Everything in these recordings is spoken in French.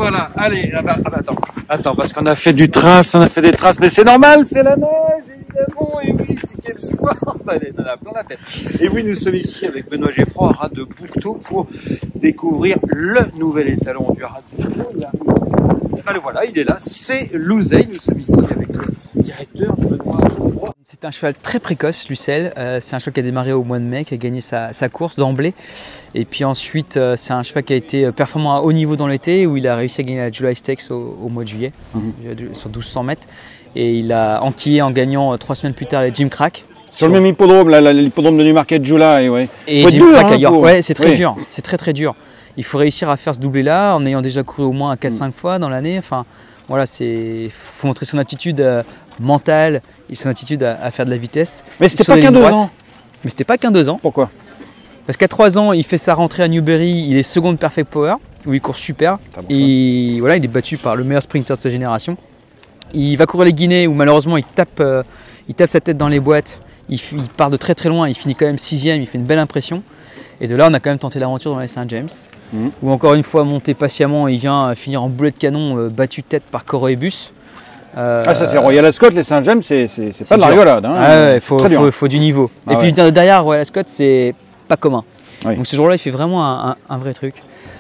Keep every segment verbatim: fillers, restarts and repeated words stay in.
voilà, allez, ah bah, ah bah, attends, attends, parce qu'on a fait du trace, on a fait des traces, mais c'est normal, c'est la neige, évidemment, et oui, c'est quel choix, allez, on a plein la tête. Et oui, nous sommes ici avec Benoît Geffroy, à Rade de Boucteau, pour découvrir le nouvel étalon du Rade de Boucteau. Allez, voilà, il est là, c'est Louzeil, nous sommes ici avec le directeur Benoît Geffroy. C'est un cheval très précoce, Lucelle. Euh, c'est un cheval qui a démarré au mois de mai, qui a gagné sa, sa course d'emblée. Et puis ensuite, euh, c'est un cheval qui a été performant à haut niveau dans l'été, où il a réussi à gagner la July Stakes au, au mois de juillet, mmh. sur douze cents mètres. Et il a enquillé en gagnant euh, trois semaines plus tard les Jim Crack. Sur, sur le même hippodrome, l'hippodrome de Newmarket July. Ouais. Et Jim dur, Crack hein, ailleurs. Pour... Ouais, c'est très oui. dur. C'est très très dur. Il faut réussir à faire ce doublé-là en ayant déjà couru au moins quatre cinq mmh. fois dans l'année. Enfin, voilà, c'est faut montrer son aptitude euh, mentale et son aptitude à, à faire de la vitesse. Mais c'était pas qu'un deux ans. Mais c'était pas qu'un deux ans. Pourquoi? Parce qu'à trois ans, il fait sa rentrée à Newbury, il est second de Perfect Power, où il court super. Bon et voilà, il est battu par le meilleur sprinter de sa génération. Il va courir les Guinées où malheureusement il tape, euh, il tape sa tête dans les boîtes. Il, il part de très très loin, il finit quand même sixième, il fait une belle impression. Et de là, on a quand même tenté l'aventure dans les Saint James. Mmh. Où encore une fois, monté patiemment, il vient finir en boulet de canon, euh, battu tête par Coroebus. Euh, ah ça c'est Royal Ascot, les Saint James, c'est pas de la rigolade. Hein, ah ouais, il faut, faut, faut du niveau. Ah et ouais. puis derrière, Royal Ascot, c'est pas commun. Oui. Donc ce jour-là, il fait vraiment un, un, un vrai truc.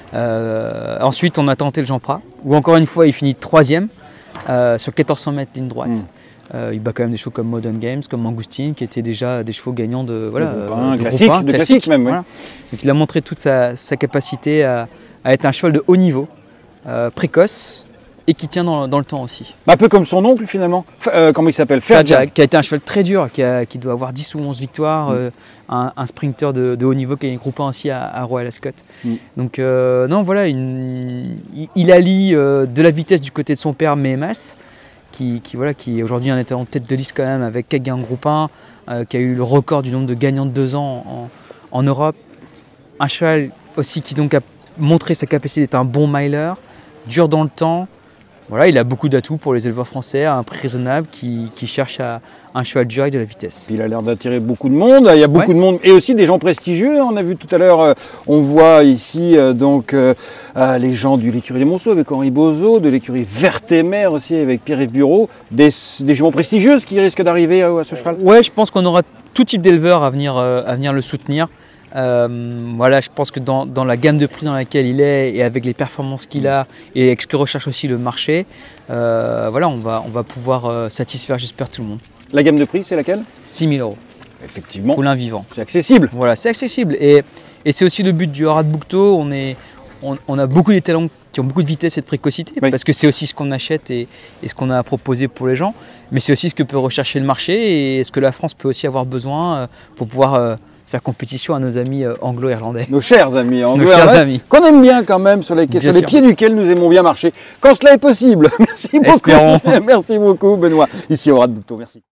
Euh, ensuite, on a tenté le Jean Prat, où encore une fois, il finit troisième euh, sur quatorze cents mètres ligne droite. Mmh. Euh, il bat quand même des chevaux comme Modern Games, comme Mangoustine, qui étaient déjà des chevaux gagnants de voilà, de groupe un, de classique, groupe un, de classique, classique même. Voilà. Oui. Donc il a montré toute sa, sa capacité à, à être un cheval de haut niveau, euh, précoce, et qui tient dans, dans le temps aussi. Un peu comme son oncle finalement, euh, comment il s'appelle, Fairjack, qui a été un cheval très dur, qui, a, qui doit avoir dix ou onze victoires, mm. euh, un, un sprinter de, de haut niveau qui est groupe un aussi à, à Royal Ascot. Mm. Donc euh, non voilà, une, il, il allie euh, de la vitesse du côté de son père Mehemas, qui, qui, voilà, qui aujourd'hui un étalon en tête de liste quand même avec quatre gains en groupe un, euh, qui a eu le record du nombre de gagnants de deux ans en, en Europe. Un cheval aussi qui donc a montré sa capacité d'être un bon miler, dur dans le temps. Voilà, il a beaucoup d'atouts pour les éleveurs français à un prix raisonnable qui, qui cherchent à un cheval dur avec de la vitesse. Il a l'air d'attirer beaucoup de monde, il y a beaucoup ouais. de monde et aussi des gens prestigieux. On a vu tout à l'heure, euh, on voit ici euh, donc euh, euh, les gens de l'écurie des Monceaux avec Henri Bozo, de l'écurie Vertemer aussi avec Pierre-Yves Bureau, des, des gens prestigieuses qui risquent d'arriver à, à ce cheval. Ouais, je pense qu'on aura tout type d'éleveurs à venir, euh, à venir le soutenir. Euh, voilà, je pense que dans, dans la gamme de prix dans laquelle il est et avec les performances qu'il a et avec ce que recherche aussi le marché, euh, voilà, on va, on va pouvoir euh, satisfaire, j'espère, tout le monde. La gamme de prix, c'est laquelle? six mille euros. Effectivement. Poulain vivant. C'est accessible. Voilà, c'est accessible. Et, et c'est aussi le but du Rade de Boucteau. On, est, on, on a beaucoup d'étalons qui ont beaucoup de vitesse et de précocité, oui. parce que c'est aussi ce qu'on achète et, et ce qu'on a à proposer pour les gens. Mais c'est aussi ce que peut rechercher le marché et ce que la France peut aussi avoir besoin euh, pour pouvoir... Euh, faire compétition à nos amis euh, anglo-irlandais. Nos chers amis anglo-irlandais, qu'on aime bien quand même, sur les, sur les pieds duquel nous aimons bien marcher, quand cela est possible. Merci beaucoup. Espérons. Merci beaucoup Benoît, ici au Rade de Boucteau. Merci.